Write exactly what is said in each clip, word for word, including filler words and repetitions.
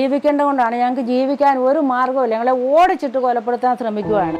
ജീവിക്കേണ്ടതുകൊണ്ടാണ്. ഞങ്ങൾക്ക് ജീവിക്കാൻ ഒരു മാർഗ്ഗവുമില്ല. ഞങ്ങളെ ഓടിച്ചിട്ട് കൊലപ്പെടുത്താൻ ശ്രമിക്കുകയാണ്.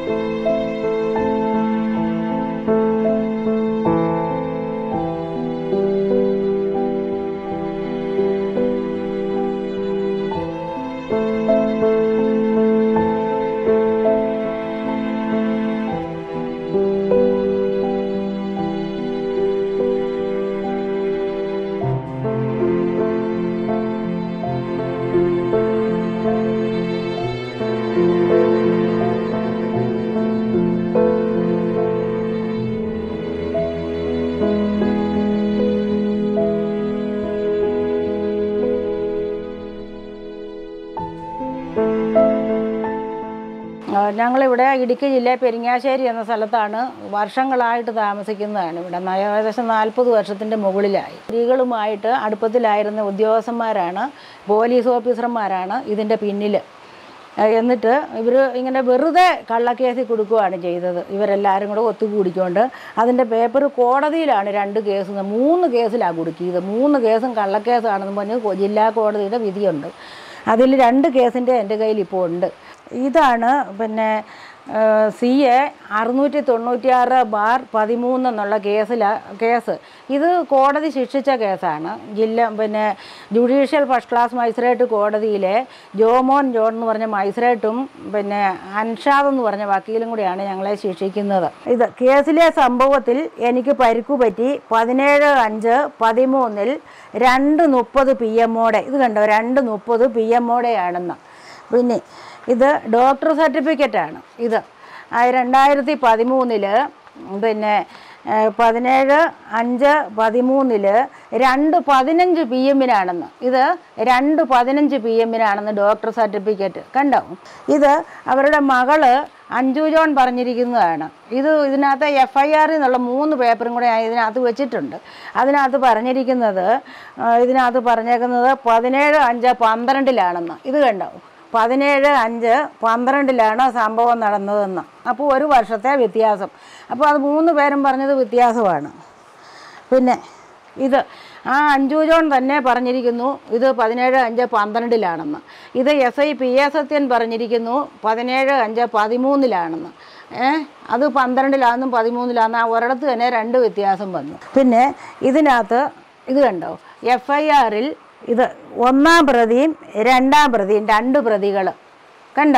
ഞങ്ങളിവിടെ ഇടുക്കി ജില്ലയിൽ പെരിങ്ങാശ്ശേരി എന്ന സ്ഥലത്താണ് വർഷങ്ങളായിട്ട് താമസിക്കുന്നതാണ്. ഇവിടെ ഏകദേശം നാൽപ്പത് വർഷത്തിൻ്റെ മുകളിലായി. സ്ത്രീകളുമായിട്ട് അടുപ്പത്തിലായിരുന്ന ഉദ്യോഗസ്ഥന്മാരാണ്, പോലീസ് ഓഫീസർമാരാണ് ഇതിൻ്റെ പിന്നിൽ. എന്നിട്ട് ഇവർ ഇങ്ങനെ വെറുതെ കള്ളക്കേസിൽ കൊടുക്കുകയാണ് ചെയ്തത്. ഇവരെല്ലാവരും കൂടെ ഒത്തുകൂടിക്കൊണ്ട് അതിൻ്റെ പേപ്പർ കോടതിയിലാണ് രണ്ട് കേസ് മൂന്ന് കേസിലാണ് കൊടുക്കിയത്. മൂന്ന് കേസും കള്ളക്കേസാണെന്ന് പറഞ്ഞ് ജില്ലാ കോടതിയുടെ വിധിയുണ്ട്. അതിൽ രണ്ട് കേസിൻ്റെ എൻ്റെ കയ്യിൽ ഇപ്പോൾ ഉണ്ട്. ഇതാണ് പിന്നെ സി എ അറുന്നൂറ്റി തൊണ്ണൂറ്റിയാറ് ബാർ പതിമൂന്ന് എന്നുള്ള കേസിലാണ് കേസ്. ഇത് കോടതി ശിക്ഷിച്ച കേസാണ്. ജില്ല പിന്നെ ജുഡീഷ്യൽ ഫസ്റ്റ് ക്ലാസ് മജിസ്ട്രേറ്റ് കോടതിയിലെ ജോമോൻ ജോൺ എന്ന് പറഞ്ഞ മജിസ്ട്രേറ്റും പിന്നെ അൻഷാദ് എന്ന് പറഞ്ഞ വക്കീലും കൂടിയാണ് ഞങ്ങളെ ശിക്ഷിക്കുന്നത്. ഇത് കേസിലെ സംഭവത്തിൽ എനിക്ക് പരിക്കു പറ്റി പതിനേഴ് അഞ്ച് പതിമൂന്നിൽ രണ്ട് മുപ്പത് പി എമ്മോടെ ഇത് കണ്ടോ രണ്ട് മുപ്പത് പി എമ്മോടെയാണെന്ന്. പിന്നെ ഇത് ഡോക്ടർ സർട്ടിഫിക്കറ്റാണ്. ഇത് രണ്ടായിരത്തി പതിമൂന്നിൽ പിന്നെ പതിനേഴ് അഞ്ച് പതിമൂന്നിൽ രണ്ട് പതിനഞ്ച് പി എമ്മിനാണെന്ന്. ഇത് രണ്ട് പതിനഞ്ച് പി എമ്മിനാണെന്ന് ഡോക്ടർ സർട്ടിഫിക്കറ്റ് കണ്ടോ. ഇത് അവരുടെ മകള് അഞ്ജു ജോൺ പറഞ്ഞിരിക്കുന്നതാണ്. ഇത് ഇതിനകത്ത് എഫ് ഐ ആറിൽ നിന്നുള്ള മൂന്ന് പേപ്പറും കൂടെ ഇതിനകത്ത് വെച്ചിട്ടുണ്ട്. അതിനകത്ത് പറഞ്ഞിരിക്കുന്നത് ഇതിനകത്ത് പറഞ്ഞേക്കുന്നത് പതിനേഴ് അഞ്ച് പന്ത്രണ്ടിലാണെന്ന്. ഇത് കണ്ടോ പതിനേഴ് അഞ്ച് പന്ത്രണ്ടിലാണ് സംഭവം നടന്നതെന്ന്. അപ്പോൾ ഒരു വർഷത്തെ വ്യത്യാസം. അപ്പോൾ അത് മൂന്ന് പേരും പറഞ്ഞത് വ്യത്യാസമാണ്. പിന്നെ ഇത് ആ അഞ്ജു ജോൺ തന്നെ പറഞ്ഞിരിക്കുന്നു ഇത് പതിനേഴ് അഞ്ച് പന്ത്രണ്ടിലാണെന്ന്. ഇത് S I P A Sathyan പറഞ്ഞിരിക്കുന്നു പതിനേഴ് അഞ്ച് പതിമൂന്നിലാണെന്ന്. ഏഹ് അത് പന്ത്രണ്ടിലാണെന്നും പതിമൂന്നിലാണെന്നും ആ ഒരിടത്ത് തന്നെ രണ്ട് വ്യത്യാസം വന്നു. പിന്നെ ഇതിനകത്ത് ഇത് കണ്ടോ എഫ് ഐ ആറിൽ ഇത് ഒന്നാം പ്രതിയും രണ്ടാം പ്രതിയും രണ്ട് പ്രതികൾ കണ്ടോ.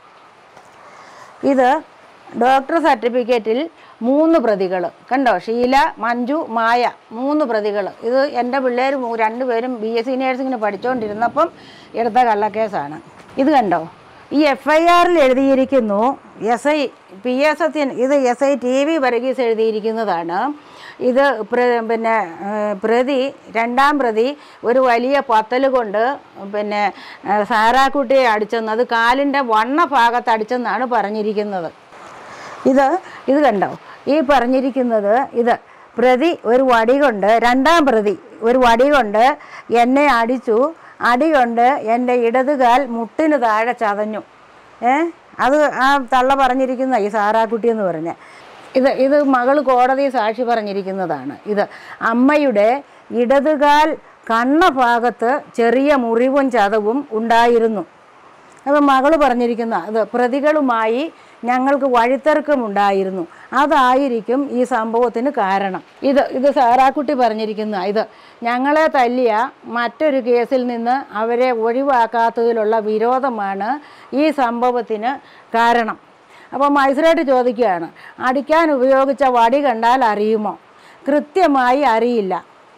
ഇത് ഡോക്ടർ സർട്ടിഫിക്കറ്റിൽ മൂന്ന് പ്രതികൾ കണ്ടോ. ഷീല, മഞ്ജു, മായ മൂന്ന് പ്രതികൾ. ഇത് എൻ്റെ പിള്ളേർ രണ്ടുപേരും ബി എസ് സി നേഴ്സിങ്ങിന് പഠിച്ചുകൊണ്ടിരുന്നപ്പം എടുത്ത കള്ളക്കേസാണ്. ഇത് കണ്ടോ ഈ എഫ് ഐ ആറിൽ എഴുതിയിരിക്കുന്നു S I P S Sathyan. ഇത് S I T V Varghese എഴുതിയിരിക്കുന്നതാണ്. ഇത് പിന്നെ പ്രതി രണ്ടാം പ്രതി ഒരു വലിയ പത്തൽ കൊണ്ട് പിന്നെ സാറാക്കുട്ടിയെ അടിച്ചെന്ന്, അത് കാലിൻ്റെ വണ്ണ ഭാഗത്ത് അടിച്ചെന്നാണ് പറഞ്ഞിരിക്കുന്നത്. ഇത് ഇത് കണ്ടോ ഈ പറഞ്ഞിരിക്കുന്നത് ഇത് പ്രതി ഒരു വടി കൊണ്ട് രണ്ടാം പ്രതി ഒരു വടി കൊണ്ട് എന്നെ അടിച്ചു. അടി കൊണ്ട് എൻ്റെ ഇടതുകാൽ മുട്ടിന് താഴെ ചതഞ്ഞു. ഏ അത് ആ തള്ള പറഞ്ഞിരിക്കുന്ന ഈ സാറാക്കുട്ടി എന്ന് പറഞ്ഞ ഇത് ഇത് മകൾ കോടതി സാക്ഷി പറഞ്ഞിരിക്കുന്നതാണ്. ഇത് അമ്മയുടെ ഇടതുകാൽ കണ്ണ ഭാഗത്ത് ചെറിയ മുറിവും ചതവും ഉണ്ടായിരുന്നു. അപ്പോൾ മകൾ പറഞ്ഞിരിക്കുന്ന ഇത് പ്രതികളുമായി ഞങ്ങൾക്ക് വഴിത്തർക്കമുണ്ടായിരുന്നു, അതായിരിക്കും ഈ സംഭവത്തിന് കാരണം. ഇത് ഇത് സാറാക്കുട്ടി പറഞ്ഞിരിക്കുന്ന ഇത് ഞങ്ങളെ തല്ലിയ മറ്റൊരു കേസിൽ നിന്ന് അവരെ ഒഴിവാക്കാത്തതിലുള്ള വിരോധമാണ് ഈ സംഭവത്തിന് കാരണം. അപ്പോൾ മജിസ്ട്രേറ്റ് ചോദിക്കുകയാണ് അടിക്കാൻ ഉപയോഗിച്ച വടി കണ്ടാൽ അറിയുമോ? കൃത്യമായി അറിയില്ല.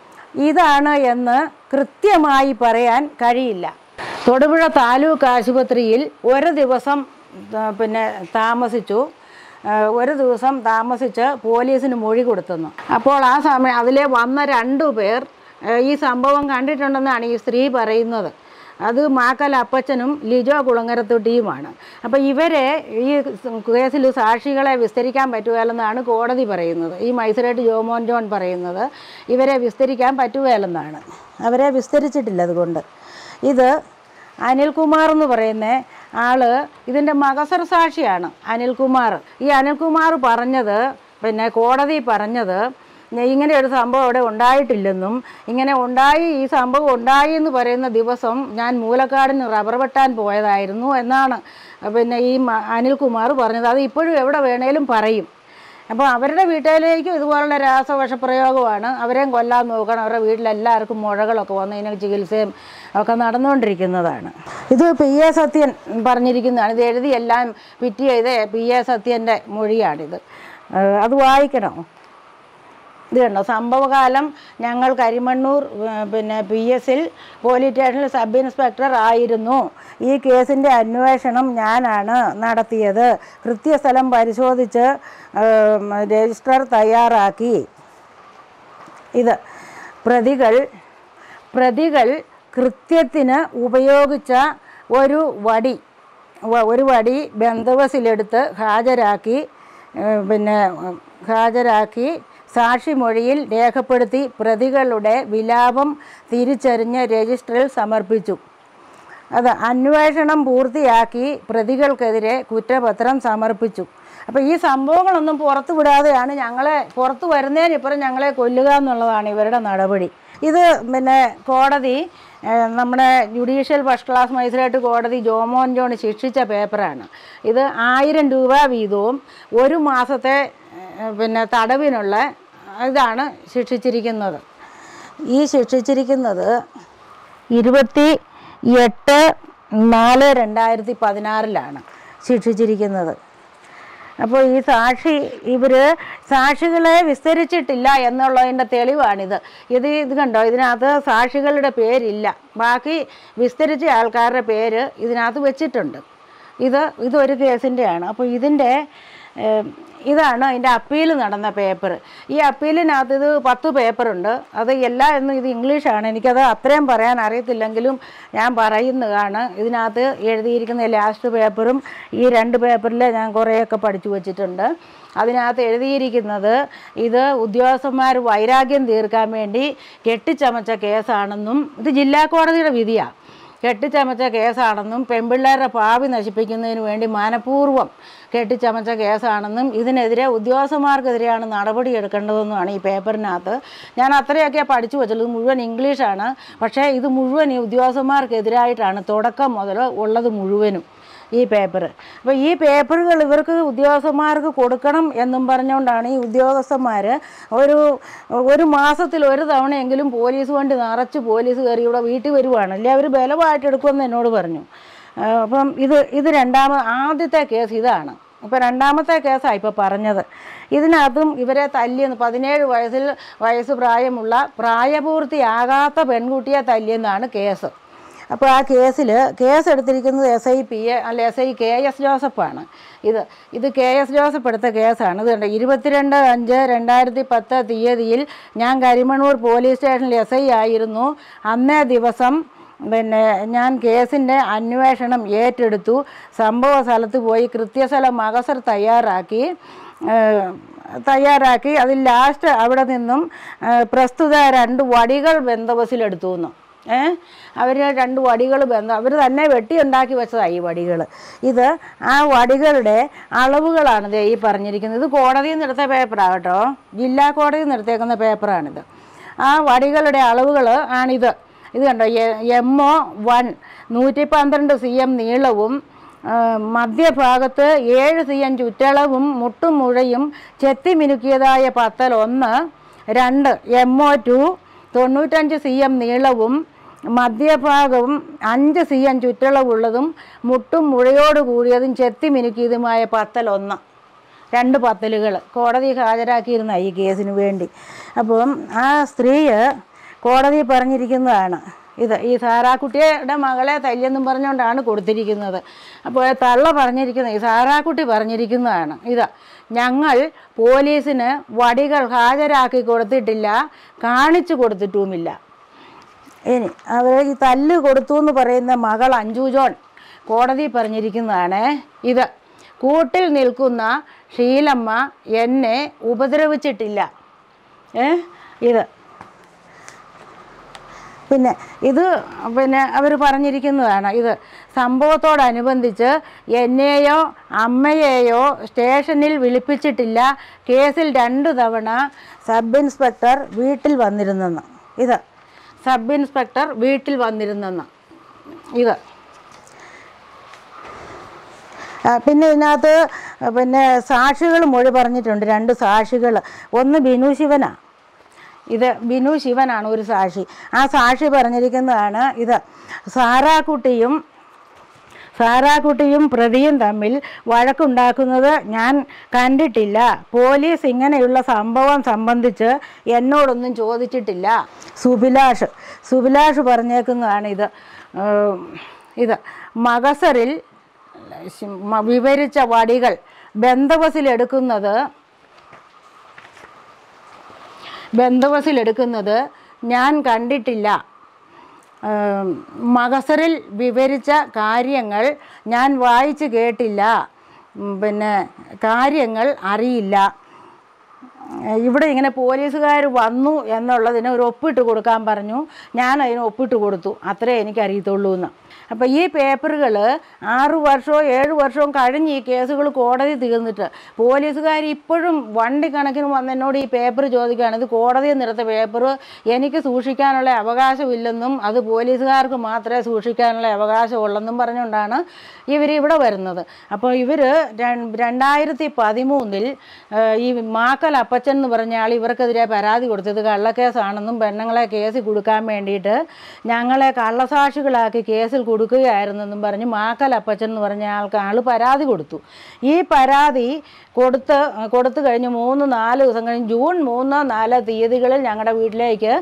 ഇതാണ് എന്ന് കൃത്യമായി പറയാൻ കഴിയില്ല. തൊടുപുഴ താലൂക്ക് ആശുപത്രിയിൽ ഒരു ദിവസം പിന്നെ താമസിച്ചു. ഒരു ദിവസം താമസിച്ച് പോലീസിന് മൊഴി കൊടുത്തെന്നു. അപ്പോൾ ആ സമയം അതിലെ വന്ന രണ്ടു പേർ ഈ സംഭവം കണ്ടിട്ടുണ്ടെന്നാണ് ഈ സ്ത്രീ പറയുന്നത്. അത് മാക്കൽ അപ്പച്ചനും ലിജോ കുളങ്ങരത്തൊട്ടിയുമാണ്. അപ്പോൾ ഇവരെ ഈ കേസിൽ സാക്ഷികളെ വിസ്തരിക്കാൻ പറ്റുകയില്ലെന്നാണ് കോടതി പറയുന്നത്. ഈ മജിസ്ട്രേറ്റ് ജോമോൻ ജോൺ പറയുന്നത് ഇവരെ വിസ്തരിക്കാൻ പറ്റുകയില്ലെന്നാണ്. അവരെ വിസ്തരിച്ചിട്ടില്ല. അതുകൊണ്ട് ഇത് അനിൽകുമാർ എന്ന് പറയുന്ന ആൾ ഇതിൻ്റെ മകസർ സാക്ഷിയാണ് അനിൽകുമാർ. ഈ അനിൽകുമാർ പറഞ്ഞത് പിന്നെ കോടതി പറഞ്ഞത് ഇങ്ങനെ ഒരു സംഭവം അവിടെ ഉണ്ടായിട്ടില്ലെന്നും ഇങ്ങനെ ഉണ്ടായി ഈ സംഭവം ഉണ്ടായി എന്ന് പറയുന്ന ദിവസം ഞാൻ മൂലക്കാടിന് റബ്ബർ വെട്ടാൻ പോയതായിരുന്നു എന്നാണ് പിന്നെ ഈ അനിൽകുമാർ പറഞ്ഞത്. അത് ഇപ്പോഴും എവിടെ വേണേലും പറയും. അപ്പോൾ അവരുടെ വീട്ടിലേക്കും ഇതുപോലുള്ള രാസവിഷപ്രയോഗമാണ്. അവരെയും കൊല്ലാൻ നോക്കണം. അവരുടെ വീട്ടിലെല്ലാവർക്കും മുഴകളൊക്കെ വന്ന് ഇതിന് ചികിത്സയും ഒക്കെ നടന്നുകൊണ്ടിരിക്കുന്നതാണ്. ഇത് പി എ സത്യൻ പറഞ്ഞിരിക്കുന്നതാണ്. ഇത് എഴുതി എല്ലാം പിറ്റ് ചെയ്ത് പി എ സത്യൻ്റെ മൊഴിയാണിത്. അത് വായിക്കണം. ഇത് കണ്ടോ, സംഭവകാലം ഞങ്ങൾ കരിമണ്ണൂർ പിന്നെ പി എസിൽ പോലീസ് സ്റ്റേഷനിൽ സബ് ഇൻസ്പെക്ടർ ആയിരുന്നു. ഈ കേസിൻ്റെ അന്വേഷണം ഞാനാണ് നടത്തിയത്. കൃത്യസ്ഥലം പരിശോധിച്ച് രജിസ്റ്റർ തയ്യാറാക്കി. ഇത് പ്രതികൾ പ്രതികൾ കൃത്യത്തിന് ഉപയോഗിച്ച ഒരു വടി ഒരു വടി ബന്ദോബസ്തിലെടുത്ത് ഹാജരാക്കി പിന്നെ ഹാജരാക്കി സാക്ഷിമൊഴിയിൽ രേഖപ്പെടുത്തി പ്രതികളുടെ വിലാപം തിരിച്ചറിഞ്ഞ് രജിസ്റ്ററിൽ സമർപ്പിച്ചു. അത് അന്വേഷണം പൂർത്തിയാക്കി പ്രതികൾക്കെതിരെ കുറ്റപത്രം സമർപ്പിച്ചു. അപ്പോൾ ഈ സംഭവങ്ങളൊന്നും പുറത്തു വിടാതെയാണ് ഞങ്ങളെ പുറത്തു വരുന്നതിനിപ്പുറം ഞങ്ങളെ കൊല്ലുക എന്നുള്ളതാണ് ഇവരുടെ നടപടി. ഇത് പിന്നെ കോടതി നമ്മുടെ ജുഡീഷ്യൽ ഫസ്റ്റ് ക്ലാസ് മജിസ്ട്രേറ്റ് കോടതി ജോമോൻ ജോൺ ശിക്ഷിച്ച പേപ്പറാണ്. ഇത് ആയിരം രൂപ വീതവും ഒരു മാസത്തെ പിന്നെ തടവിനുള്ള ഇതാണ് ശിക്ഷിച്ചിരിക്കുന്നത്. ഈ ശിക്ഷിച്ചിരിക്കുന്നത് ഇരുപത്തി എട്ട് നാല് രണ്ടായിരത്തി പതിനാറിലാണ് ശിക്ഷിച്ചിരിക്കുന്നത്. അപ്പോൾ ഈ സാക്ഷി ഇവർ സാക്ഷികളെ വിസ്തരിച്ചിട്ടില്ല എന്നുള്ളതിൻ്റെ തെളിവാണിത്. ഇത് ഇത് കണ്ടോ, ഇതിനകത്ത് സാക്ഷികളുടെ പേരില്ല. ബാക്കി വിസ്തരിച്ച ആൾക്കാരുടെ പേര് ഇതിനകത്ത് വെച്ചിട്ടുണ്ട്. ഇത് ഇതൊരു കേസിൻ്റെയാണ്. അപ്പോൾ ഇതിൻ്റെ ഇതാണ് അതിൻ്റെ അപ്പീൽ നടന്ന പേപ്പർ. ഈ അപ്പീലിനകത്ത് ഇത് പത്ത് പേപ്പറുണ്ട്. അത് എല്ലാം എന്നും ഇത് ഇംഗ്ലീഷാണ്. എനിക്കത് അത്രയും പറയാൻ അറിയത്തില്ലെങ്കിലും ഞാൻ പറയുന്നതാണ്. ഇതിനകത്ത് എഴുതിയിരിക്കുന്ന ലാസ്റ്റ് പേപ്പറും ഈ രണ്ട് പേപ്പറിൽ ഞാൻ കുറേയൊക്കെ പഠിച്ചു വച്ചിട്ടുണ്ട്. അതിനകത്ത് എഴുതിയിരിക്കുന്നത് ഇത് ഉദ്യോഗസ്ഥന്മാർ വൈരാഗ്യം തീർക്കാൻ വേണ്ടി കെട്ടിച്ചമച്ച കേസാണെന്നും ഇത് ജില്ലാ കോടതിയുടെ വിധിയാണ്. കെട്ടിച്ചമച്ച കേസാണെന്നും പെൺപിള്ളേരുടെ ഭാവി നശിപ്പിക്കുന്നതിന് വേണ്ടി മനഃപൂർവ്വം കെട്ടിച്ചമച്ച കേസാണെന്നും ഇതിനെതിരെ ഉദ്യോഗസ്ഥന്മാർക്കെതിരെയാണ് നടപടിയെടുക്കേണ്ടതെന്നുമാണ് ഈ പേപ്പറിനകത്ത്. ഞാൻ അത്രയൊക്കെ പഠിച്ചു വെച്ചുള്ളൂ. ഇത് മുഴുവൻ ഇംഗ്ലീഷാണ്. പക്ഷേ ഇത് മുഴുവൻ ഈ ഉദ്യോഗസ്ഥന്മാർക്കെതിരായിട്ടാണ് തുടക്കം മുതൽ ഉള്ളത് മുഴുവനും ഈ പേപ്പർ. അപ്പോൾ ഈ പേപ്പറുകൾ ഇവർക്ക് ഉദ്യോഗസ്ഥന്മാർക്ക് കൊടുക്കണം എന്നും പറഞ്ഞുകൊണ്ടാണ് ഈ ഉദ്യോഗസ്ഥന്മാർ ഒരു ഒരു മാസത്തിൽ ഒരു തവണയെങ്കിലും പോലീസ് വണ്ടി നിറച്ച് പോലീസ് കയറി ഇവിടെ വീട്ടിൽ വരുവാണ്. അല്ലെ അവർ ബലമായിട്ട് എടുക്കുമെന്ന് എന്നോട് പറഞ്ഞു. അപ്പം ഇത് ഇത് രണ്ടാമ ആദ്യത്തെ കേസ് ഇതാണ്. ഇപ്പോൾ രണ്ടാമത്തെ കേസാണ് ഇപ്പോൾ പറഞ്ഞത്. ഇതിനകത്തും ഇവരെ തല്ലിയെന്ന് പതിനേഴ് വയസ്സിൽ വയസ്സ് പ്രായമുള്ള പ്രായപൂർത്തിയാകാത്ത പെൺകുട്ടിയെ തല്ലിയെന്നാണ് കേസ്. അപ്പോൾ ആ കേസിൽ കേസ് എടുത്തിരിക്കുന്നത് എസ് ഐ പി എ അല്ല എസ് ഐ കെ എസ് ജോസഫാണ്. ഇത് ഇത് കെ എസ് ജോസഫ് എടുത്ത കേസാണ്. ഇത് കണ്ട ഇരുപത്തിരണ്ട് അഞ്ച് രണ്ടായിരത്തി പത്ത് തീയതിയിൽ ഞാൻ കരിമണ്ണൂർ പോലീസ് സ്റ്റേഷനിൽ എസ് ഐ ആയിരുന്നു. അന്നേ ദിവസം പിന്നെ ഞാൻ കേസിൻ്റെ അന്വേഷണം ഏറ്റെടുത്തു. സംഭവ സ്ഥലത്ത് പോയി കൃത്യസ്ഥലം മകസർ തയ്യാറാക്കി തയ്യാറാക്കി അതിൽ ലാസ്റ്റ് അവിടെ നിന്നും പ്രസ്തുത രണ്ട് വടികൾ ബന്ദോബസ്തിലെടുത്തു എന്ന് ഏ അവർ രണ്ട് വടികൾ ബന്ധം അവർ തന്നെ വെട്ടി ഉണ്ടാക്കി വെച്ചതാണ് ഈ വടികൾ. ഇത് ആ വടികളുടെ അളവുകളാണ് ദേ ഈ പറഞ്ഞിരിക്കുന്നത്. ഇത് കോടതിയിൽ നിന്ന് എടുത്ത പേപ്പറാണ് കേട്ടോ, ജില്ലാ കോടതിയിൽ നിന്ന് എടുത്തേക്കുന്ന പേപ്പറാണിത്. ആ വടികളുടെ അളവുകൾ ആണിത്. ഇത് കണ്ടോ, എം ഒ വൺ നൂറ്റി പന്ത്രണ്ട് സി എം നീളവും മധ്യഭാഗത്ത് ഏഴ് സി എം ചുറ്റളവും മുട്ടും മുഴയും ചെത്തി മിനുക്കിയതായ പത്തൽ ഒന്ന്. രണ്ട് എം ഒ ടു തൊണ്ണൂറ്റഞ്ച് സി എം നീളവും മധ്യഭാഗവും അഞ്ച് സി എം ചുറ്റളവുള്ളതും മുട്ടും മുഴയോട് കൂടിയതും ചെത്തി മിനുക്കിയതുമായ പത്തൽ ഒന്ന്. രണ്ട് പത്തലുകൾ കോടതി ഹാജരാക്കിയിരുന്ന ഈ കേസിന് വേണ്ടി. അപ്പം ആ സ്ത്രീ കോടതി പറഞ്ഞിരിക്കുന്നതാണ് ഇത്. ഈ സാറാക്കുട്ടിയുടെ മകളെ തല്ലിയെന്നും പറഞ്ഞുകൊണ്ടാണ് കൊടുത്തിരിക്കുന്നത്. അപ്പോൾ തള്ള പറഞ്ഞിരിക്കുന്നത് ഈ സാറാക്കുട്ടി പറഞ്ഞിരിക്കുന്നതാണ് ഇത്. ഞങ്ങൾ പോലീസിന് വടികൾ ഹാജരാക്കി കൊടുത്തിട്ടില്ല, കാണിച്ചു കൊടുത്തിട്ടുമില്ല. ഇനി അവർ ഈ തല്ല് കൊടുത്തു എന്ന് പറയുന്ന മകൾ അഞ്ജു ജോൺ കോടതി പറഞ്ഞിരിക്കുന്നതാണ് ഇത്. കൂട്ടിൽ നിൽക്കുന്ന ഷീലമ്മ എന്നെ ഉപദ്രവിച്ചിട്ടില്ല. ഏ ഇത് പിന്നെ ഇത് പിന്നെ അവർ പറഞ്ഞിരിക്കുന്നതാണ്. ഇത് സംഭവത്തോടനുബന്ധിച്ച് എന്നെയോ അമ്മയെയോ സ്റ്റേഷനിൽ വിളിപ്പിച്ചിട്ടില്ല. കേസിൽ രണ്ടു തവണ സബ് ഇൻസ്പെക്ടർ വീട്ടിൽ വന്നിരുന്നെന്ന്. ഇത് സബ് ഇൻസ്പെക്ടർ വീട്ടിൽ വന്നിരുന്നെന്ന്. ഇത് പിന്നെ ഇതിനകത്ത് പിന്നെ സാക്ഷികൾ മൊഴി പറഞ്ഞിട്ടുണ്ട്. രണ്ട് സാക്ഷികൾ. ഒന്ന് ബിനു ശിവനാണ്. ഇത് ബിനു ശിവനാണ് ഒരു സാക്ഷി. ആ സാക്ഷി പറഞ്ഞിരിക്കുന്നതാണ് ഇത്. സാറാക്കുട്ടിയും സാറാക്കുട്ടിയും പ്രതിയും തമ്മിൽ വഴക്കുണ്ടാക്കുന്നത് ഞാൻ കണ്ടിട്ടില്ല. പോലീസ് ഇങ്ങനെയുള്ള സംഭവം സംബന്ധിച്ച് എന്നോടൊന്നും ചോദിച്ചിട്ടില്ല. സുഭിലാഷ് സുഭിലാഷ് പറഞ്ഞേക്കുന്നതാണ് ഇത്. ഇത് മഗസറിൽ വിവരിച്ച വടികൾ ബന്ധവസിലെടുക്കുന്നത് ബന്ധവസിലെടുക്കുന്നത് ഞാൻ കണ്ടിട്ടില്ല. മഗസറിൽ വിവരിച്ച കാര്യങ്ങൾ ഞാൻ വായിച്ച് കേട്ടില്ല. പിന്നെ കാര്യങ്ങൾ അറിയില്ല. ഇവിടെ ഇങ്ങനെ പോലീസുകാർ വന്നു എന്നുള്ളതിന് ഒരു ഒപ്പിട്ട് കൊടുക്കാൻ പറഞ്ഞു. ഞാൻ അതിന് ഒപ്പിട്ട് കൊടുത്തു. അത്രേ എനിക്കറിയത്തുള്ളൂ എന്ന്. അപ്പോൾ ഈ പേപ്പറുകൾ ആറു വർഷമോ ഏഴ് വർഷവും കഴിഞ്ഞ് ഈ കേസുകൾ കോടതി തീർന്നിട്ട് പോലീസുകാർ ഇപ്പോഴും വണ്ടി കണക്കിന് വന്നെന്നോട് ഈ പേപ്പർ ചോദിക്കുകയാണ്. ഇത് കോടതിയിൽ നിന്നെടുത്ത പേപ്പർ എനിക്ക് സൂക്ഷിക്കാനുള്ള അവകാശമില്ലെന്നും അത് പോലീസുകാർക്ക് മാത്രമേ സൂക്ഷിക്കാനുള്ള അവകാശമുള്ളെന്നും പറഞ്ഞുകൊണ്ടാണ് ഇവർ ഇവിടെ വരുന്നത്. അപ്പോൾ ഇവർ രണ്ടായിരത്തി പതിമൂന്നിൽ ഈ മാക്കൽ അപ്പച്ചൻ എന്ന് പറഞ്ഞ ആൾ ഇവർക്കെതിരെ പരാതി കൊടുത്തത് കള്ളക്കേസാണെന്നും പെണ്ണുങ്ങളെ കേസിൽ കൊടുക്കാൻ വേണ്ടിയിട്ട് ഞങ്ങളെ കള്ളസാക്ഷികളാക്കി കേസിൽ കൊടുക്കുകയായിരുന്നെന്നും പറഞ്ഞ് മാക്കൽ അപ്പച്ചൻ എന്ന് പറഞ്ഞ ആൾക്ക് ആൾ പരാതി കൊടുത്തു. ഈ പരാതി കൊടുത്ത് കൊടുത്തു കഴിഞ്ഞ് മൂന്ന് നാല് ദിവസം കഴിഞ്ഞ് ജൂൺ മൂന്ന് നാല് തീയതികളിൽ ഞങ്ങളുടെ വീട്ടിലേക്ക്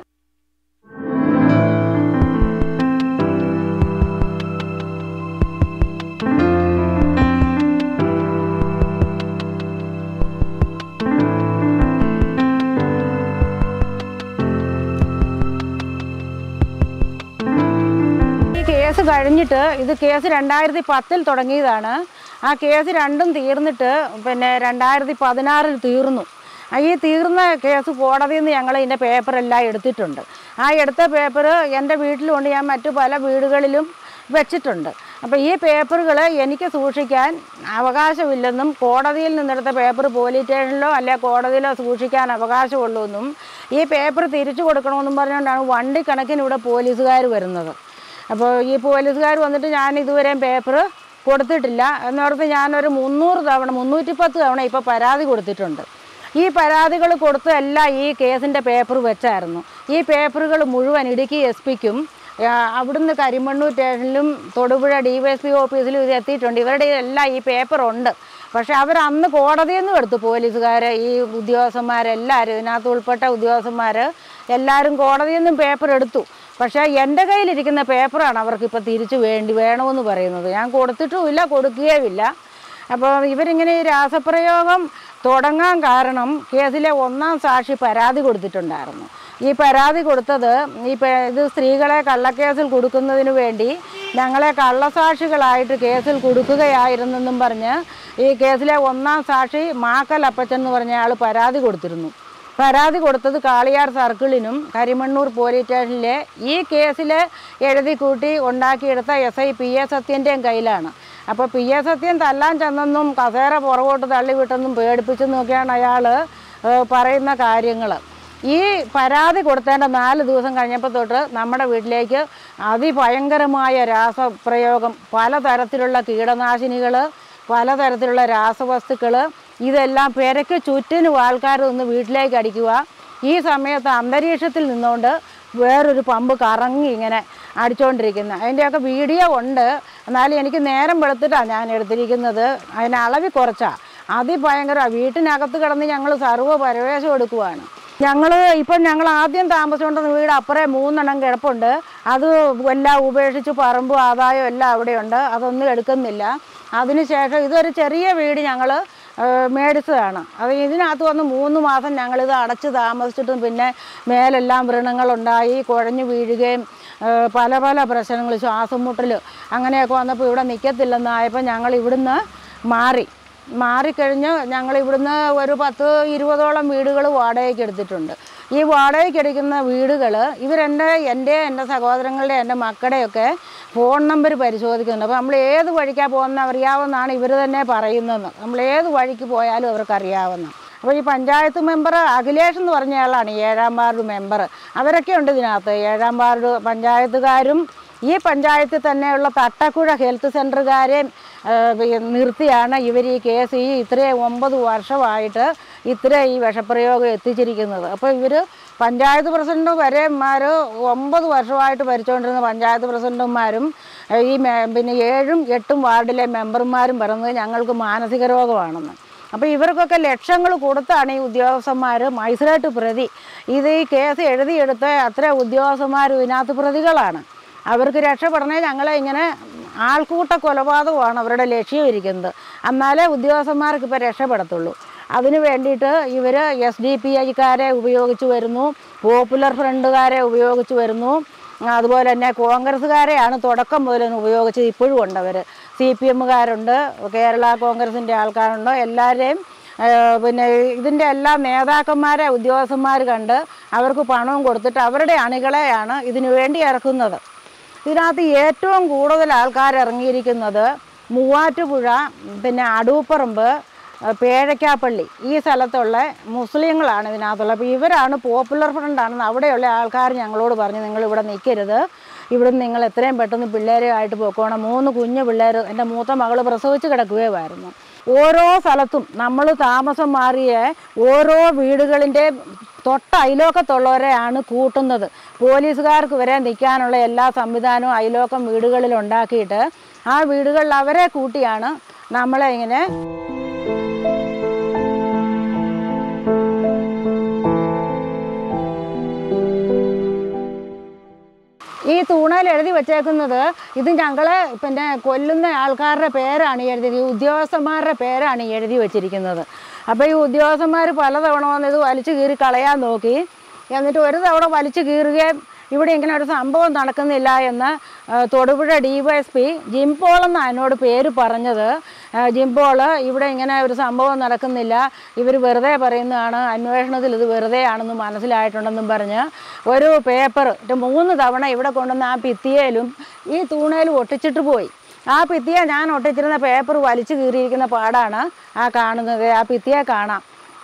കേസ് കഴിഞ്ഞിട്ട് ഇത് കേസ് രണ്ടായിരത്തി പത്തിൽ തുടങ്ങിയതാണ്. ആ കേസ് രണ്ടും തീർന്നിട്ട് പിന്നെ രണ്ടായിരത്തി പതിനാറിൽ തീർന്നു. ഈ തീർന്ന കേസ് കോടതിയിൽ നിന്ന് ഞങ്ങൾ ഇതിൻ്റെ പേപ്പറെല്ലാം എടുത്തിട്ടുണ്ട്. ആ എടുത്ത പേപ്പർ എൻ്റെ വീട്ടിലുണ്ട്. ഞാൻ മറ്റു പല വീടുകളിലും വെച്ചിട്ടുണ്ട്. അപ്പോൾ ഈ പേപ്പറുകൾ എനിക്ക് സൂക്ഷിക്കാൻ അവകാശമില്ലെന്നും കോടതിയിൽ നിന്നെടുത്ത പേപ്പർ പോലീസ് സ്റ്റേഷനിലോ അല്ലെ കോടതിയിലോ സൂക്ഷിക്കാൻ അവകാശമുള്ളൂ എന്നും ഈ പേപ്പർ തിരിച്ചു കൊടുക്കണമെന്നും പറഞ്ഞുകൊണ്ടാണ് വണ്ടി കണക്കിന് ഇവിടെ പോലീസുകാർ വരുന്നത്. അപ്പോൾ ഈ പോലീസുകാർ വന്നിട്ട് ഞാൻ ഇതുവരെയും പേപ്പർ കൊടുത്തിട്ടില്ല എന്നോർത്ത് ഞാനൊരു മുന്നൂറ് തവണ മുന്നൂറ്റി പത്ത് തവണ ഇപ്പോൾ പരാതി കൊടുത്തിട്ടുണ്ട്. ഈ പരാതികൾ കൊടുത്തതെല്ലാം ഈ കേസിൻ്റെ പേപ്പർ വെച്ചായിരുന്നു. ഈ പേപ്പറുകൾ മുഴുവൻ ഇടുക്കി എസ് പിക്കും അവിടുന്ന് കരിമണ്ണൂർ സ്റ്റേഷനിലും Thodupuzha D Y S P ഓഫീസിലും ഇത് എത്തിയിട്ടുണ്ട്. ഇവരുടെ എല്ലാം ഈ പേപ്പറുണ്ട്. പക്ഷെ അവർ അന്ന് കോടതിയിൽ നിന്നും എടുത്തു. പോലീസുകാർ ഈ ഉദ്യോഗസ്ഥന്മാരെല്ലാവരും ഇതിനകത്ത് ഉൾപ്പെട്ട ഉദ്യോഗസ്ഥന്മാർ എല്ലാവരും കോടതിയിൽ നിന്നും പേപ്പർ എടുത്തു. പക്ഷേ എൻ്റെ കയ്യിലിരിക്കുന്ന പേപ്പറാണ് അവർക്കിപ്പോൾ തിരിച്ചു വേണ്ടി വേണമെന്ന് പറയുന്നത്. ഞാൻ കൊടുത്തിട്ടുമില്ല, കൊടുക്കുകയുമില്ല. അപ്പോൾ ഇവരിങ്ങനെ ഈ രാസപ്രയോഗം തുടങ്ങാൻ കാരണം കേസിലെ ഒന്നാം സാക്ഷി പരാതി കൊടുത്തിട്ടുണ്ടായിരുന്നു. ഈ പരാതി കൊടുത്തത് ഈ ഇത് സ്ത്രീകളെ കള്ളക്കേസിൽ കൊടുക്കുന്നതിന് വേണ്ടി ഞങ്ങളെ കള്ളസാക്ഷികളായിട്ട് കേസിൽ കൊടുക്കുകയായിരുന്നെന്നും പറഞ്ഞ് ഈ കേസിലെ ഒന്നാം സാക്ഷി മാക്കൽ അപ്പച്ചൻ എന്ന് പറഞ്ഞ ആൾ പരാതി കൊടുത്തിരുന്നു. പരാതി കൊടുത്തത് കാളിയാർ സർക്കിളിനും കരിമണ്ണൂർ പോലീസ് സ്റ്റേഷനിലെ ഈ കേസിൽ എഴുതി കൂട്ടി ഉണ്ടാക്കിയെടുത്ത എസ് ഐ പി എ സത്യൻ്റെയും കയ്യിലാണ്. അപ്പോൾ പി എ സത്യൻ തല്ലാൻ ചെന്നെന്നും കസേര പുറകോട്ട് തള്ളിവിട്ടെന്നും പേടിപ്പിച്ചെന്നൊക്കെയാണ് അയാൾ പറയുന്ന കാര്യങ്ങൾ. ഈ പരാതി കൊടുത്തേണ്ട നാല് ദിവസം കഴിഞ്ഞപ്പോൾ തൊട്ട് നമ്മുടെ വീട്ടിലേക്ക് അതിഭയങ്കരമായ രാസപ്രയോഗം, പലതരത്തിലുള്ള കീടനാശിനികൾ, പലതരത്തിലുള്ള രാസവസ്തുക്കൾ, ഇതെല്ലാം പെരയ്ക്ക് ചുറ്റിനും ആൾക്കാർ ഒന്ന് വീട്ടിലേക്ക് അടിക്കുക. ഈ സമയത്ത് അന്തരീക്ഷത്തിൽ നിന്നുകൊണ്ട് വേറൊരു പമ്പ് കറങ്ങി ഇങ്ങനെ അടിച്ചുകൊണ്ടിരിക്കുന്നത്. അതിൻ്റെയൊക്കെ വീഡിയോ ഉണ്ട്. എന്നാലും എനിക്ക് നേരം വെളുത്തിട്ടാണ് ഞാൻ എടുത്തിരിക്കുന്നത്. അതിന് അളവിൽ കുറച്ചാണ്. അതിഭയങ്കര വീട്ടിനകത്ത് കിടന്ന് ഞങ്ങൾ സർവ്വ പരവേശം എടുക്കുവാണ്. ഞങ്ങൾ ഇപ്പം ഞങ്ങൾ ആദ്യം താമസിച്ചുകൊണ്ടിരുന്ന വീട് അപ്പുറേ മൂന്നെണ്ണം കിടപ്പുണ്ട്. അത് എല്ലാം ഉപേക്ഷിച്ച് പറമ്പും ആദായം എല്ലാം അവിടെയുണ്ട്. അതൊന്നും എടുക്കുന്നില്ല. അതിനുശേഷം ഇതൊരു ചെറിയ വീട് ഞങ്ങൾ മേടിച്ചതാണ്. അത് ഇതിനകത്ത് വന്ന് മൂന്ന് മാസം ഞങ്ങളിത് അടച്ച് താമസിച്ചിട്ടും പിന്നെ മേലെല്ലാം വ്രണങ്ങളുണ്ടായി, കുഴഞ്ഞു വീഴുകയും പല പല പ്രശ്നങ്ങൾ, ശ്വാസം മുട്ടൽ അങ്ങനെയൊക്കെ വന്നപ്പോൾ ഇവിടെ നിൽക്കത്തില്ലെന്നായപ്പോൾ ഞങ്ങൾ ഇവിടുന്ന് മാറി മാറിക്കഴിഞ്ഞ് ഞങ്ങൾ ഇവിടുന്ന് ഒരു പത്ത് ഇരുപതോളം വീടുകൾ വാടകയ്ക്ക് എടുത്തിട്ടുണ്ട്. ഈ വാടകയ്ക്കെടുക്കുന്ന വീടുകൾ ഇവരെൻ്റെ എൻ്റെ എൻ്റെ സഹോദരങ്ങളുടെ എൻ്റെ മക്കളുടെയൊക്കെ ഫോൺ നമ്പർ പരിശോധിക്കുന്നുണ്ട്. അപ്പോൾ നമ്മൾ ഏത് വഴിക്കാണ് പോകുന്നത് അറിയാവുന്നതാണ് ഇവർ തന്നെ പറയുന്നതെന്ന്. നമ്മൾ ഏത് വഴിക്ക് പോയാലും അവർക്കറിയാവുന്ന. അപ്പോൾ ഈ പഞ്ചായത്ത് മെമ്പർ അഖിലേഷ് എന്ന് പറഞ്ഞ ആളാണ് ഏഴാം വാർഡ് മെമ്പർ. അവരൊക്കെ ഉണ്ട് ഇതിനകത്ത്. ഏഴാം വാർഡ് പഞ്ചായത്തുകാരും ഈ പഞ്ചായത്തിൽ തന്നെയുള്ള തട്ടക്കുഴ ഹെൽത്ത് സെൻ്ററുകാരെയും നിർത്തിയാണ് ഇവർ ഈ കേസ് ഈ ഇത്രയും ഒമ്പത് വർഷമായിട്ട് ഇത്ര ഈ വിഷപ്രയോഗം എത്തിച്ചിരിക്കുന്നത്. അപ്പോൾ ഇവർ പഞ്ചായത്ത് പ്രസിഡന്റ് വരെമാർ ഒമ്പത് വർഷമായിട്ട് ഭരിച്ചുകൊണ്ടിരുന്ന പഞ്ചായത്ത് പ്രസിഡന്റുമാരും ഈ പിന്നെ ഏഴും എട്ടും വാർഡിലെ മെമ്പർമാരും പറയുന്നത് ഞങ്ങൾക്ക് മാനസിക രോഗമാണെന്ന്. അപ്പോൾ ഇവർക്കൊക്കെ ലക്ഷങ്ങൾ കൊടുത്താണ് ഈ ഉദ്യോഗസ്ഥന്മാർ മജിസ്ട്രേറ്റ് പ്രതി ഇത് ഈ കേസ് എഴുതിയെടുത്ത അത്ര ഉദ്യോഗസ്ഥന്മാരും ഇതിനകത്ത് പ്രതികളാണ്. അവർക്ക് രക്ഷപ്പെടണേ ഞങ്ങളെ ഇങ്ങനെ ആൾക്കൂട്ട കൊലപാതകമാണ് അവരുടെ ലക്ഷ്യം ഇരിക്കുന്നത്. എന്നാലേ ഉദ്യോഗസ്ഥന്മാർക്ക് ഇപ്പോൾ രക്ഷപ്പെടത്തുള്ളൂ. അതിന് വേണ്ടിയിട്ട് ഇവർ എസ് ഡി പി ഐക്കാരെ ഉപയോഗിച്ച് വരുന്നു, പോപ്പുലർ ഫ്രണ്ടുകാരെ ഉപയോഗിച്ച് വരുന്നു, അതുപോലെ തന്നെ കോൺഗ്രസ്സുകാരെയാണ് തുടക്കം മുതൽ ഉപയോഗിച്ചത്. ഇപ്പോഴും ഉണ്ട് അവർ. സി പി എമ്മുകാരുണ്ട്, കേരള കോൺഗ്രസിൻ്റെ ആൾക്കാരുണ്ട്. എല്ലാവരെയും പിന്നെ ഇതിൻ്റെ എല്ലാ നേതാക്കന്മാരെ ഉദ്യോഗസ്ഥന്മാർ കണ്ട് അവർക്ക് പണവും കൊടുത്തിട്ട് അവരുടെ അണികളെയാണ് ഇതിനു വേണ്ടി ഇറക്കുന്നത്. ഇതിനകത്ത് ഏറ്റവും കൂടുതൽ ആൾക്കാർ ഇറങ്ങിയിരിക്കുന്നത് മൂവാറ്റുപുഴ, പിന്നെ അടൂപ്പറമ്പ്, പേഴക്കാപ്പള്ളി ഈ സ്ഥലത്തുള്ള മുസ്ലിങ്ങളാണ് ഇതിനകത്തുള്ളത്. അപ്പോൾ ഇവരാണ് പോപ്പുലർ ഫ്രണ്ടാണെന്ന് അവിടെയുള്ള ആൾക്കാർ ഞങ്ങളോട് പറഞ്ഞു, നിങ്ങളിവിടെ നിൽക്കരുത്, ഇവിടെ നിങ്ങൾ എത്രയും പെട്ടെന്ന് പിള്ളേരുമായിട്ട് പോയിക്കോണം. മൂന്ന് കുഞ്ഞു പിള്ളേർ, എൻ്റെ മൂത്ത മകൾ പ്രസവിച്ച് കിടക്കുകയായിരുന്നു. ഓരോ സ്ഥലത്തും നമ്മൾ താമസം മാറിയ ഓരോ വീടുകളിൻ്റെ തൊട്ട് അയലോക്കത്തുള്ളവരെയാണ് കൂട്ടുന്നത്. പോലീസുകാർക്ക് വരെ നിൽക്കാനുള്ള എല്ലാ സംവിധാനവും അയലോക്കം വീടുകളിൽ ഉണ്ടാക്കിയിട്ട് ആ വീടുകളിൽ അവരെ കൂട്ടിയാണ് നമ്മളെ ഇങ്ങനെ ഈ തൂണയിൽ എഴുതി വെച്ചേക്കുന്നത്. ഇത് ഞങ്ങളെ പിന്നെ കൊല്ലുന്ന ആൾക്കാരുടെ പേരാണ് എഴുതി, ഉദ്യോഗസ്ഥന്മാരുടെ പേരാണ് എഴുതി വെച്ചിരിക്കുന്നത്. അപ്പോൾ ഈ ഉദ്യോഗസ്ഥന്മാർ പലതവണ വന്ന് ഇത് വലിച്ചു കീറി കളയാൻ നോക്കി. എന്നിട്ട് ഒരു തവണ വലിച്ചു കീറുകയും ഇവിടെ ഇങ്ങനെ ഒരു സംഭവം നടക്കുന്നില്ല എന്ന് Thodupuzha D Y S P Jim Paul എന്നാണ് എന്നോട് പേര് പറഞ്ഞത്. ജിംപോൾ ഇവിടെ ഇങ്ങനെ ഒരു സംഭവം നടക്കുന്നില്ല, ഇവർ വെറുതെ പറയുന്നതാണ്, അന്വേഷണത്തിൽ ഇത് വെറുതെ ആണെന്ന് മനസ്സിലായിട്ടുണ്ടെന്നും പറഞ്ഞ് ഒരു പേപ്പർ മൂന്ന് തവണ ഇവിടെ കൊണ്ടുവന്ന് ആ ഭിത്തിയിലും ഈ തൂണയിലും ഒട്ടിച്ചിട്ട് പോയി. ആ ഭിത്തിയെ ഞാൻ ഒട്ടിച്ചിരുന്ന പേപ്പർ വലിച്ചു കീറിയിരിക്കുന്ന പാടാണ് ആ കാണുന്നത്. ആ ഭിത്തിയെ കാണാം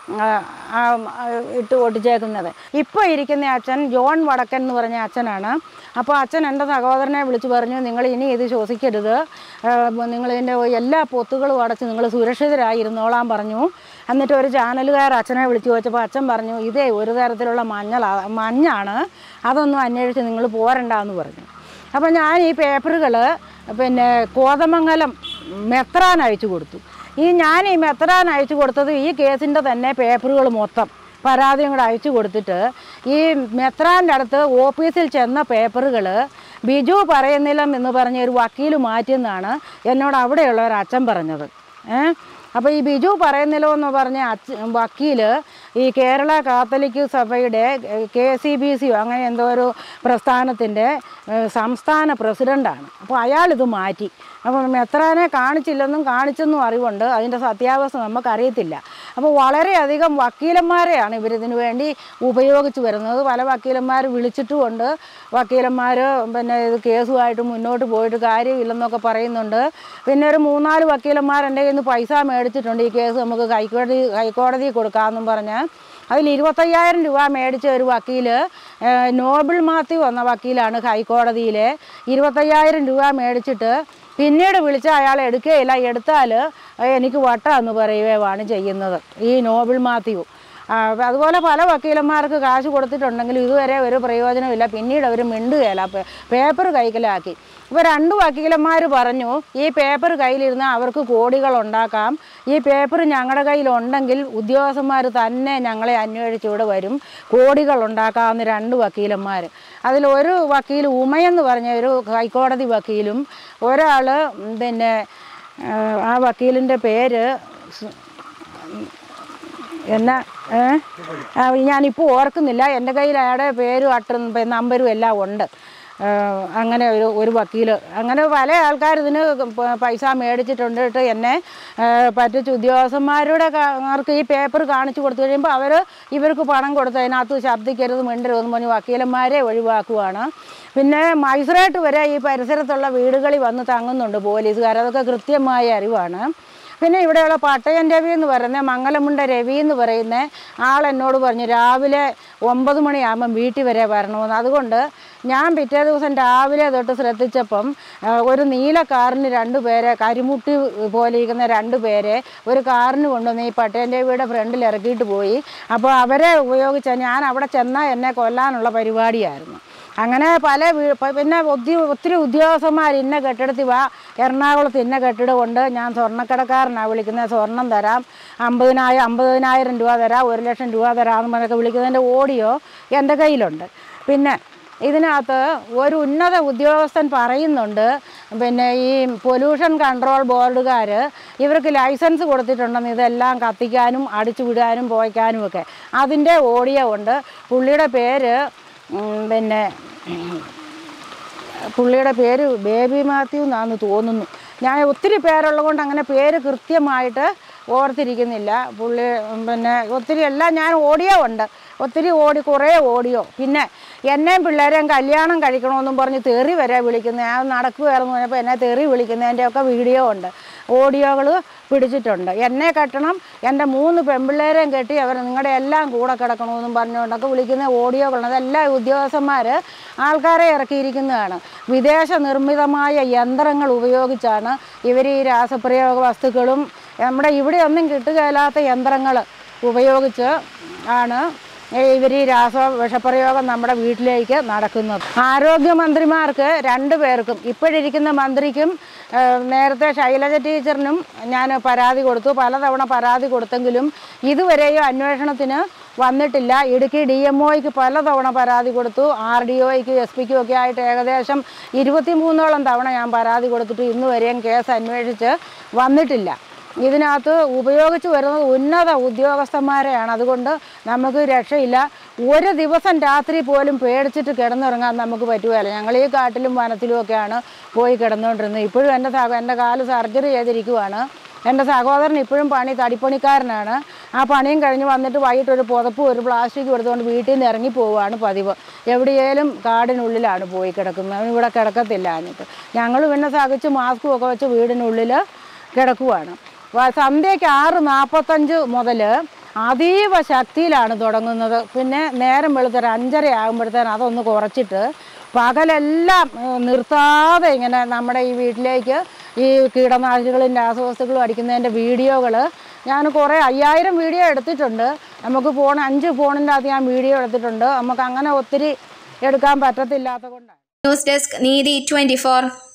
ഇട്ട് ഒട്ടിച്ചേക്കുന്നത്. ഇപ്പോൾ ഇരിക്കുന്ന അച്ഛൻ ജോൺ വടക്കൻ എന്ന് പറഞ്ഞ അച്ഛനാണ്. അപ്പോൾ അച്ഛൻ എൻ്റെ സഹോദരനെ വിളിച്ച് പറഞ്ഞു, നിങ്ങൾ ഇനി ഇത് ശ്വസിക്കരുത്, നിങ്ങളിതിൻ്റെ എല്ലാ പൊത്തുകളും അടച്ച് നിങ്ങൾ സുരക്ഷിതരായിരുന്നോളാൻ പറഞ്ഞു. എന്നിട്ട് ഒരു ചാനലുകാർ അച്ഛനെ വിളിച്ച് ചോദിച്ചപ്പോൾ അച്ഛൻ പറഞ്ഞു, ഇതേ ഒരു തരത്തിലുള്ള മഞ്ഞൾ മഞ്ഞാണ്, അതൊന്നും അന്വേഷിച്ച് നിങ്ങൾ പോരണ്ടെന്ന് പറഞ്ഞു. അപ്പോൾ ഞാൻ ഈ പേപ്പറുകൾ പിന്നെ കോതമംഗലം മെത്രാൻ അയച്ചു കൊടുത്തു. ഈ ഞാൻ ഈ മെത്രാൻ അയച്ചു കൊടുത്തത് ഈ കേസിൻ്റെ തന്നെ പേപ്പറുകൾ മൊത്തം പരാതിയും കൂടെ അയച്ചു കൊടുത്തിട്ട് ഈ മെത്രാൻ്റെ അടുത്ത് ഓഫീസിൽ ചെന്ന പേപ്പറുകൾ ബിജു പറയുന്നില്ലം എന്ന് പറഞ്ഞ ഒരു വക്കീൽ മാറ്റിയെന്നാണ് എന്നോട് അവിടെയുള്ള ഒരു അച്ഛൻ പറഞ്ഞത്. ഏഹ് അപ്പോൾ ഈ ബിജു പറയുന്നില്ലോ എന്ന് പറഞ്ഞ അച്ഛ വക്കീൽ ഈ കേരള കാത്തലിക് സഭയുടെ കെ സി ബി സിയോ അങ്ങനെ എന്തോ ഒരു പ്രസ്ഥാനത്തിൻ്റെ സംസ്ഥാന പ്രസിഡൻ്റാണ്. അപ്പോൾ അയാളിത് മാറ്റി. അപ്പോൾ മെത്രാനെ കാണിച്ചില്ലെന്നും കാണിച്ചെന്നും അറിവുണ്ട്, അതിൻ്റെ സത്യാവസ്ഥ നമുക്കറിയത്തില്ല. അപ്പോൾ വളരെയധികം വക്കീലന്മാരെയാണ് ഇവരിതിനു വേണ്ടി ഉപയോഗിച്ച് വരുന്നത്. പല വക്കീലന്മാർ വിളിച്ചിട്ടുമുണ്ട്. വക്കീലന്മാർ പിന്നെ ഇത് കേസുമായിട്ട് മുന്നോട്ട് പോയിട്ട് കാര്യമില്ലെന്നൊക്കെ പറയുന്നുണ്ട്. പിന്നെ ഒരു മൂന്നാല് വക്കീലന്മാർ എൻ്റെ കയ്യിൽ നിന്ന് പൈസ മേടിച്ചിട്ടുണ്ട്, ഈ കേസ് നമുക്ക് ഹൈക്കോടതി ഹൈക്കോടതി കൊടുക്കാമെന്നും പറഞ്ഞ്. അതിൽ ഇരുപത്തയ്യായിരം രൂപ മേടിച്ച ഒരു വക്കീൽ നോബിൾ മാത്യു എന്ന വക്കീലാണ് ഹൈക്കോടതിയിലെ. ഇരുപത്തയ്യായിരം രൂപ മേടിച്ചിട്ട് പിന്നീട് വിളിച്ച് അയാൾ എടുക്കുകയില്ല, എടുത്താൽ എനിക്ക് വട്ടാന്ന് പറയുകയാണ് ചെയ്യുന്നത് ഈ നോബിൾ മാത്യു. അതുപോലെ പല വക്കീലന്മാർക്ക് കാശ് കൊടുത്തിട്ടുണ്ടെങ്കിലും ഇതുവരെ ഒരു പ്രയോജനമില്ല. പിന്നീട് അവർ മിണ്ടുകയില്ല, പേപ്പർ കൈക്കലാക്കി. ഇപ്പോൾ രണ്ട് വക്കീലന്മാർ പറഞ്ഞു, ഈ പേപ്പർ കയ്യിലിരുന്നാൽ അവർക്ക് കോടികൾ ഉണ്ടാക്കാം, ഈ പേപ്പർ ഞങ്ങളുടെ കയ്യിലുണ്ടെങ്കിൽ ഉദ്യോഗസ്ഥന്മാർ തന്നെ ഞങ്ങളെ അന്വേഷിച്ചിവിടെ വരും, കോടികൾ ഉണ്ടാക്കാമെന്ന് രണ്ട് വക്കീലന്മാർ. അതിലൊരു വക്കീൽ ഉമയെന്ന് പറഞ്ഞ ഒരു ഹൈക്കോടതി വക്കീലും, ഒരാൾ പിന്നെ ആ വക്കീലിൻ്റെ പേര് എന്നാ ഞാനിപ്പോൾ ഓർക്കുന്നില്ല, എൻ്റെ കയ്യിൽ അയാളുടെ പേരും അട്ട നമ്പരും എല്ലാം ഉണ്ട്. അങ്ങനെ ഒരു ഒരു വക്കീൽ, അങ്ങനെ പല ആൾക്കാർ ഇതിന് പൈസ മേടിച്ചിട്ടുണ്ട്. എന്നെ പറ്റിച്ച് ഉദ്യോഗസ്ഥന്മാരുടെ ആർക്ക് ഈ പേപ്പർ കാണിച്ചു കൊടുത്തു കഴിയുമ്പോൾ അവർ ഇവർക്ക് പണം കൊടുത്ത് അതിനകത്ത് ശബ്ദിക്കരുത്, മിണ്ടരുതെന്ന് പറഞ്ഞ് വക്കീലന്മാരെ ഒഴിവാക്കുവാണ്. പിന്നെ മജിസ്ട്രേറ്റ് വരെ ഈ പരിസരത്തുള്ള വീടുകളിൽ വന്ന് തങ്ങുന്നുണ്ട് പോലീസുകാർ, അതൊക്കെ കൃത്യമായ അറിവാണ്. പിന്നെ ഇവിടെയുള്ള പട്ടയം രവി എന്ന് പറയുന്ന മംഗലമുണ്ട രവി എന്ന് പറയുന്ന ആൾ എന്നോട് പറഞ്ഞു രാവിലെ ഒമ്പത് മണിയാകുമ്പം വീട്ടിൽ വരെ വരണമെന്ന്. അതുകൊണ്ട് ഞാൻ പിറ്റേ ദിവസം രാവിലെ തൊട്ട് ശ്രദ്ധിച്ചപ്പം ഒരു നീല കാറിന് രണ്ട് പേരെ, കരിമുട്ടി പോലെ ഇരിക്കുന്ന രണ്ട് പേരെ ഒരു കാറിന് കൊണ്ടുവന്ന് ഈ പട്ടയം രവിയുടെ ഫ്രണ്ടിൽ ഇറക്കിയിട്ട് പോയി. അപ്പോൾ അവരെ ഉപയോഗിച്ചാൽ ഞാൻ അവിടെ ചെന്നാൽ എന്നെ കൊല്ലാനുള്ള പരിപാടിയായിരുന്നു. അങ്ങനെ പല പിന്നെ ഒത്തിരി ഒത്തിരി ഉദ്യോഗസ്ഥന്മാർ ഇന്ന കെട്ടിടത്തിൽ വാ, എറണാകുളത്ത് ഇന്ന കെട്ടിടമുണ്ട്, ഞാൻ സ്വർണ്ണക്കടക്കാരനാണ് വിളിക്കുന്നത്, സ്വർണം തരാം, അമ്പതിനായിരം അമ്പതിനായിരം രൂപ തരാം, ഒരു ലക്ഷം രൂപ തരാമെന്ന് പറഞ്ഞൊക്കെ വിളിക്കുന്നതിൻ്റെ ഓഡിയോ എൻ്റെ കയ്യിലുണ്ട്. പിന്നെ ഇതിനകത്ത് ഒരു ഉന്നത ഉദ്യോഗസ്ഥൻ പറയുന്നുണ്ട്, പിന്നെ ഈ പൊല്യൂഷൻ കൺട്രോൾ ബോർഡുകാർ ഇവർക്ക് ലൈസൻസ് കൊടുത്തിട്ടുണ്ടെന്ന് ഇതെല്ലാം കത്തിക്കാനും അടിച്ചു വിടാനും പോയിക്കാനും ഒക്കെ. അതിൻ്റെ ഓഡിയോ ഉണ്ട്. പുള്ളിയുടെ പേര് പിന്നെ പുള്ളിയുടെ പേര് ബേബി മാത്യു എന്നാണെന്ന് തോന്നുന്നു. ഞാൻ ഒത്തിരി പേരുള്ളത് കൊണ്ട് അങ്ങനെ പേര് കൃത്യമായിട്ട് ഓർത്തിരിക്കുന്നില്ല. പുള്ളി പിന്നെ ഒത്തിരി എല്ലാം ഞാൻ ഓഡിയോ ഉണ്ട്, ഒത്തിരി ഓടി കുറേ ഓഡിയോ. പിന്നെ എന്നെയും പിള്ളേരെയും കല്യാണം കഴിക്കണമെന്നും പറഞ്ഞ് തെറി വരെ വിളിക്കുന്നത്, ഞാൻ നടക്കുകയായിരുന്നു പറഞ്ഞപ്പോൾ എന്നെ തെറി വിളിക്കുന്നതിൻ്റെയൊക്കെ വീഡിയോ ഉണ്ട്, ഓഡിയോകൾ പിടിച്ചിട്ടുണ്ട്. എന്നെ കെട്ടണം, എൻ്റെ മൂന്ന് പെൺപിള്ളേരെയും കെട്ടി അവർ നിങ്ങളുടെ എല്ലാം കൂടെ കിടക്കണമെന്നും പറഞ്ഞുകൊണ്ടൊക്കെ വിളിക്കുന്ന ഓഡിയോകളുണ്ട്. അതെല്ലാം ഉദ്യോഗസ്ഥന്മാർ ആൾക്കാരെ ഇറക്കിയിരിക്കുന്നതാണ്. വിദേശ നിർമ്മിതമായ യന്ത്രങ്ങൾ ഉപയോഗിച്ചാണ് ഇവർ ഈ രാസപ്രയോഗ വസ്തുക്കളും നമ്മുടെ ഇവിടെ ഒന്നും കിട്ടുകയില്ലാത്ത യന്ത്രങ്ങൾ ഉപയോഗിച്ച് ആണ് ഇവർ ഈ രാസ വിഷപ്രയോഗം നമ്മുടെ വീട്ടിലേക്ക് നടക്കുന്നത്. ആരോഗ്യമന്ത്രിമാർക്ക് രണ്ടു പേർക്കും, ഇപ്പോഴിരിക്കുന്ന മന്ത്രിക്കും നേരത്തെ ശൈലജ ടീച്ചറിനും ഞാൻ പരാതി കൊടുത്തു. പലതവണ പരാതി കൊടുത്തെങ്കിലും ഇതുവരെയും അന്വേഷണത്തിന് വന്നിട്ടില്ല. ഇടുക്കി ഡി എം ഒയ്ക്ക് പലതവണ പരാതി കൊടുത്തു, ആർ ഡി ഒയ്ക്കും എസ് പിക്കും ഒക്കെ ആയിട്ട് ഏകദേശം ഇരുപത്തി മൂന്നോളം തവണ ഞാൻ പരാതി കൊടുത്തിട്ട് ഇന്ന് വരെയും കേസ് അന്വേഷിച്ച് വന്നിട്ടില്ല. ഇതിനകത്ത് ഉപയോഗിച്ച് വരുന്നത് ഉന്നത ഉദ്യോഗസ്ഥന്മാരെയാണ്. അതുകൊണ്ട് നമുക്ക് രക്ഷയില്ല. ഒരു ദിവസം രാത്രി പോലും പേടിച്ചിട്ട് കിടന്നുറങ്ങാൻ നമുക്ക് പറ്റുകയില്ല. ഞങ്ങൾ ഈ കാട്ടിലും വനത്തിലും ഒക്കെയാണ് പോയി കിടന്നുകൊണ്ടിരുന്നത്. ഇപ്പോഴും എൻ്റെ സഹ എൻ്റെ കാല് സർജറി ചെയ്തിരിക്കുവാണ്. എൻ്റെ സഹോദരൻ ഇപ്പോഴും പണി തടിപ്പണിക്കാരനാണ്. ആ പണിയും കഴിഞ്ഞ് വന്നിട്ട് വൈകിട്ട് ഒരു പുതപ്പും ഒരു പ്ലാസ്റ്റിക്കും എടുത്തുകൊണ്ട് വീട്ടിൽ നിന്ന് ഇറങ്ങി പോവുകയാണ് പതിവ്. എവിടെയേലും കാടിനുള്ളിലാണ് പോയി കിടക്കുന്നത്, ഇവിടെ കിടക്കത്തില്ല എന്നിട്ട്. ഞങ്ങൾ പിന്നെ സഹിച്ച് മാസ്കും ഒക്കെ വെച്ച് വീടിനുള്ളിൽ കിടക്കുവാണ്. സന്ധ്യയ്ക്ക് ആറ് നാൽപ്പത്തഞ്ച് മുതൽ അതീവ ശക്തിയിലാണ് തുടങ്ങുന്നത്. പിന്നെ നേരം വെളുത്തൊരു അഞ്ചര ആകുമ്പോഴത്തേന് അതൊന്ന് കുറച്ചിട്ട് പകലെല്ലാം നിർത്താതെ ഇങ്ങനെ നമ്മുടെ ഈ വീട്ടിലേക്ക് ഈ കീടനാശിനികളും രാസവസ്തുക്കളും അടിക്കുന്നതിൻ്റെ വീഡിയോകൾ ഞാൻ കുറേ അയ്യായിരം വീഡിയോ എടുത്തിട്ടുണ്ട്. നമുക്ക് ഫോൺ അഞ്ച് ഫോണിൻ്റെ അകത്ത് ഞാൻ വീഡിയോ എടുത്തിട്ടുണ്ട്. നമുക്ക് അങ്ങനെ ഒത്തിരി എടുക്കാൻ പറ്റത്തില്ലാത്ത കൊണ്ടാണ്. News desk Neethi twenty four.